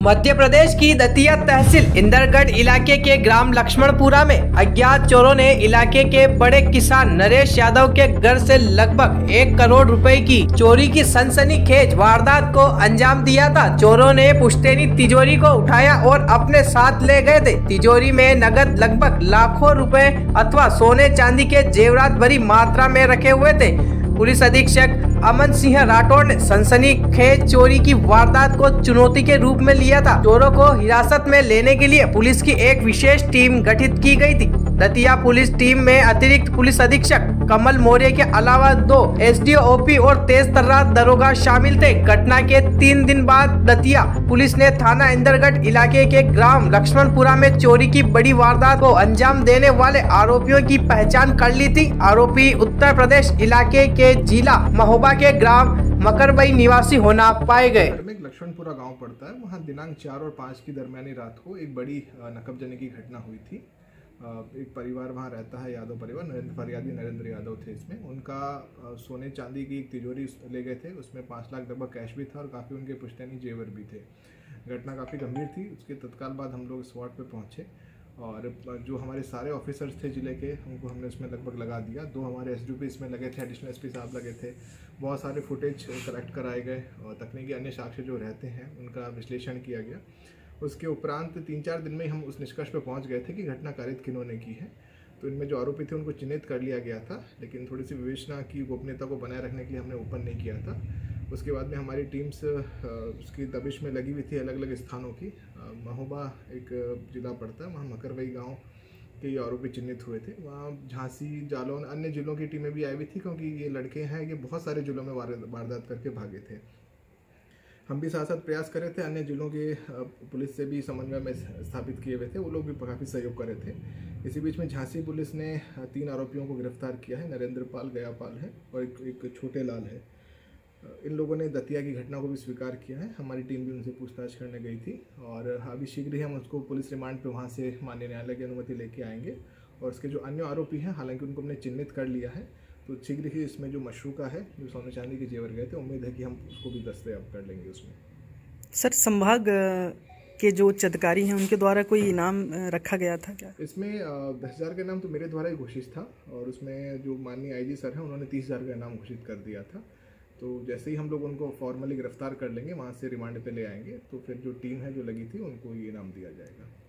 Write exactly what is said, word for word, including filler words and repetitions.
मध्य प्रदेश की दतिया तहसील इंदरगढ़ इलाके के ग्राम लक्ष्मणपुरा में अज्ञात चोरों ने इलाके के बड़े किसान नरेश यादव के घर से लगभग एक करोड़ रुपए की चोरी की सनसनीखेज वारदात को अंजाम दिया था। चोरों ने पुश्तैनी तिजोरी को उठाया और अपने साथ ले गए थे। तिजोरी में नगद लगभग लाखों रुपए अथवा सोने चांदी के जेवरात भरी मात्रा में रखे हुए थे। पुलिस अधीक्षक अमन सिंह राठौड़ ने सनसनीखेज चोरी की वारदात को चुनौती के रूप में लिया था। चोरों को हिरासत में लेने के लिए पुलिस की एक विशेष टीम गठित की गई थी। दतिया पुलिस टीम में अतिरिक्त पुलिस अधीक्षक कमल मौर्य के अलावा दो एसडीओपी और तेज तर्रार दरोगा शामिल थे। घटना के तीन दिन बाद दतिया पुलिस ने थाना इंदरगढ़ इलाके के ग्राम लक्ष्मणपुरा में चोरी की बड़ी वारदात को अंजाम देने वाले आरोपियों की पहचान कर ली थी। आरोपी उत्तर प्रदेश इलाके के जिला महोबा के ग्राम मकरबई निवासी होना पाए गए। लक्ष्मणपुरा गांव पड़ता है, वहां दिनांक चार और पाँच की दरमियानी रात को एक बड़ी नकबजनी की घटना हुई थी। एक परिवार वहां रहता है, यादव परिवार, नरेंद्र फरियादी नरेंद्र यादव थे इसमें। उनका सोने चांदी की एक तिजोरी ले गए थे, उसमें पाँच लाख लगभग कैश भी था और काफ़ी उनके पुश्तैनी जेवर भी थे। घटना काफ़ी गंभीर थी। उसके तत्काल बाद हम लोग स्पॉट पे पहुंचे और जो हमारे सारे ऑफिसर्स थे जिले के, उनको हमने उसमें लगभग लगा दिया। दो हमारे एसडीओपी इसमें लगे थे, एडिशनल एसपी साहब लगे थे। बहुत सारे फुटेज कलेक्ट कराए गए और तकनीकी अन्य साक्ष्य जो रहते हैं उनका विश्लेषण किया गया। उसके उपरांत तीन चार दिन में हम उस निष्कर्ष पर पहुंच गए थे कि घटना कारित किन्होंने की है। तो इनमें जो आरोपी थे उनको चिन्हित कर लिया गया था, लेकिन थोड़ी सी विवेचना की गोपनीयता को बनाए रखने के लिए हमने ओपन नहीं किया था। उसके बाद में हमारी टीम्स उसकी दबिश में लगी हुई थी अलग अलग स्थानों की। महोबा एक जिला पड़ता है, वहाँ मकरबई गांव के ये आरोपी चिन्हित हुए थे। वहाँ झांसी, जालौन, अन्य जिलों की टीमें भी आई हुई थी, क्योंकि ये लड़के हैं, ये बहुत सारे जिलों में वारदात करके भागे थे। हम भी साथ साथ प्रयास कर रहे थे, अन्य जिलों के पुलिस से भी समन्वय में स्थापित किए हुए थे, वो लोग भी काफ़ी सहयोग कर रहे थे। इसी बीच में झांसी पुलिस ने तीन आरोपियों को गिरफ्तार किया है। नरेंद्र पाल, गया पाल है और एक, एक छोटे लाल है। इन लोगों ने दतिया की घटना को भी स्वीकार किया है। हमारी टीम भी उनसे पूछताछ करने गई थी और अभी शीघ्र ही हम उसको पुलिस रिमांड पे वहाँ से माननीय न्यायालय की अनुमति लेके आएंगे। और उसके जो अन्य आरोपी हैं, हालांकि उनको हमने चिन्हित कर लिया है, तो शीघ्र ही इसमें जो मशरूका है, जो सोने चांदी के जेवर गए थे, उम्मीद है कि हम उसको भी दस्तयाब कर लेंगे उसमें। सर, संभाग के जो चटकारी हैं उनके द्वारा कोई इनाम रखा गया था क्या? इसमें दस हज़ार का इनाम तो मेरे द्वारा ही घोषित था और उसमें जो माननीय आईजी सर हैं उन्होंने तीस हज़ार का इनाम घोषित कर दिया था। तो जैसे ही हम लोग उनको फॉर्मली गिरफ्तार कर लेंगे, वहाँ से रिमांड पे ले आएंगे, तो फिर जो टीम है जो लगी थी उनको ये इनाम दिया जाएगा।